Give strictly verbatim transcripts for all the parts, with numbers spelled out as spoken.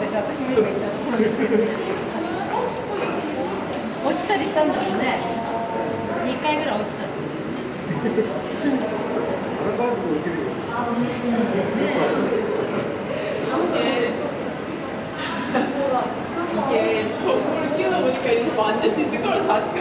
でしょ、私も今言ったところですけどね。落ちたりしたんだろうね。にかいぐらい落ちたんですよね。 アラバーグも落ちるよ。 예, 동물을 키우다 보니까 이제 만질 수 있을 거라서 아쉽게요.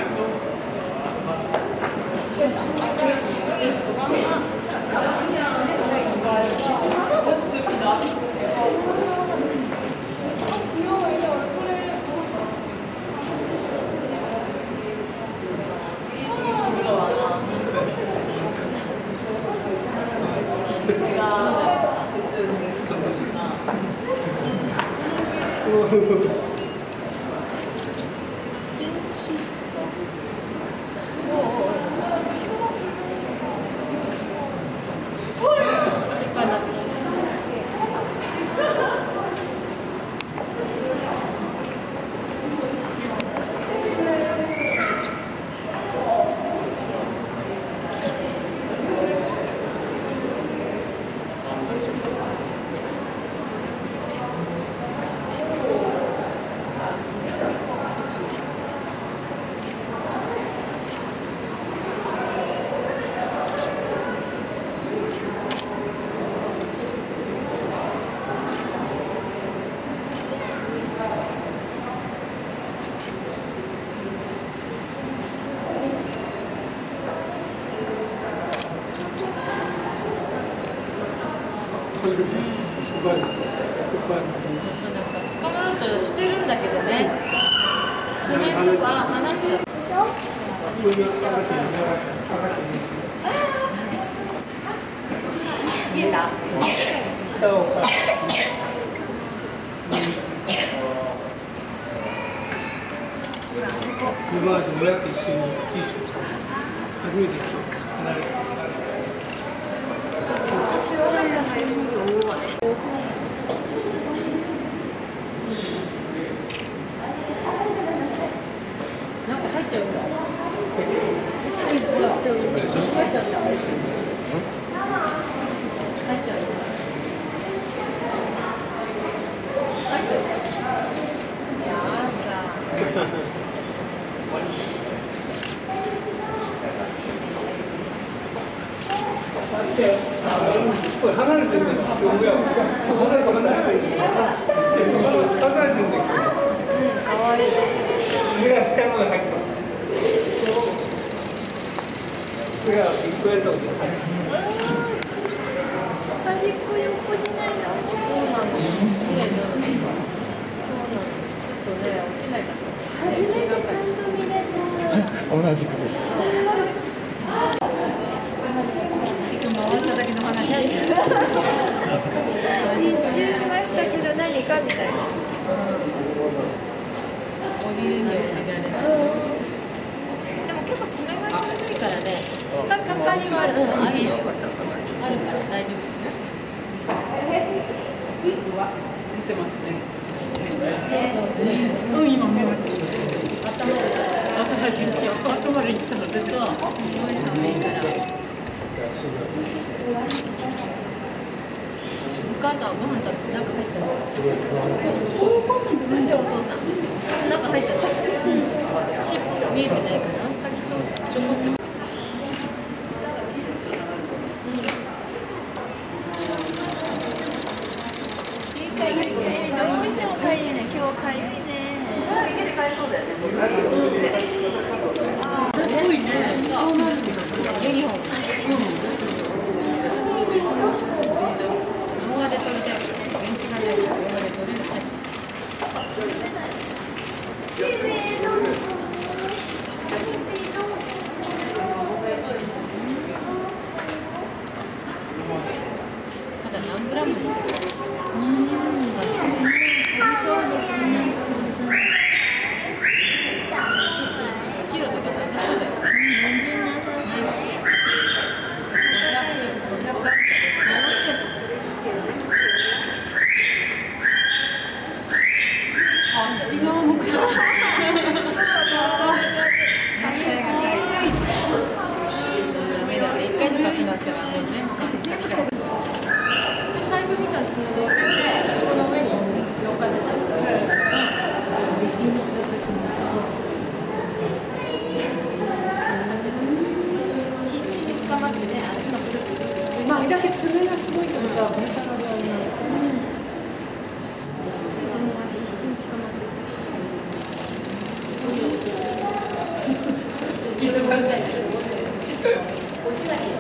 捕まろうとしてるんだけどね、爪とか離しちゃうでしょ。見えた？ そうか。今まで親と一緒に九州さん初めて来た。 なんか入っちゃうんだ。入っちゃう。入っちゃう。入っちゃう。入っちゃう。やだ。 これ離れてるんだよ。離れてるんだよ。離れてるんだよ。 かわいい。 上が下まで入ってます。上が一個やったことない。 端っこ横じゃないの。そうなの。綺麗だ。そうなの。ちょっとね、落ちないから。初めてちゃんと見れた。 同じくです。 回っただけの話。一周しましたけど何かみたいな。おぎりにおぎられる。でも結構爪が鋭いからね。かかかりはある。うん、あるよ。あるから大丈夫。 出てますね。 うん、今見えました。頭頭に来た。頭まで来たの出てた。すごい寒いから。お母さんはご飯食べて中入っちゃう。なんでお父さん中入っちゃった。うん、尻尾見えてないかな。さっきちょちょこっと。どうしても帰れない。今日帰れね。家で帰りそうだよね。すごいね。そうなんですよ。ユニフォーム。動画で撮りたい。ベンチがないから動画で撮れない。まだ何グラムですか？うん。そうですね。 みたいな落ちなきゃいい。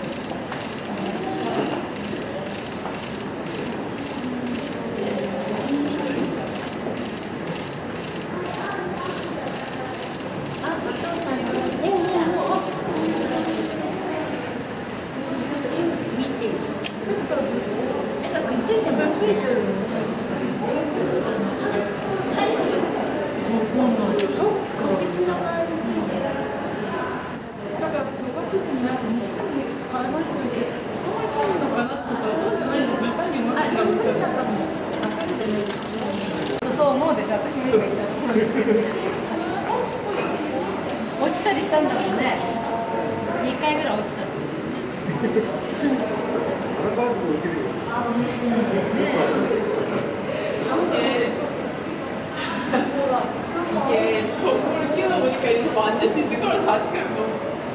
あ、お父さんできた。見て。なんかくっついてますね。そう思うでしょ、私も今言ったそうですけど落ちたりしたんだもんね。にかいぐらい落ちたっすよね。 예, 거꾸로 키우다 보니까 이제 뭐 앉을 수 있을 거라 자신감이 너무.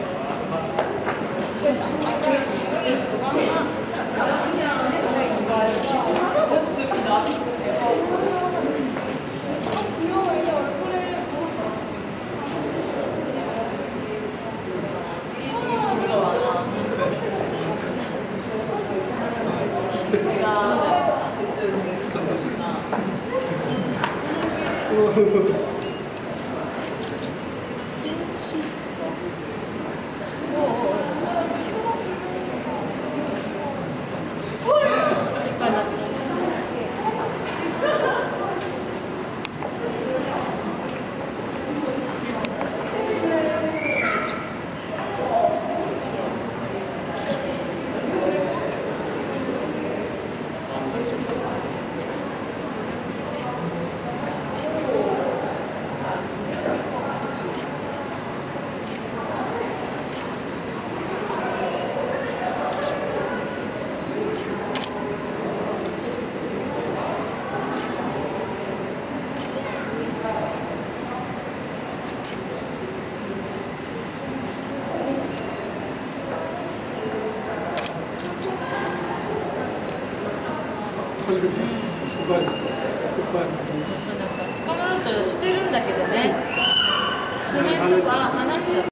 なんか捕まろうとしてるんだけどね、爪とか離しちゃって。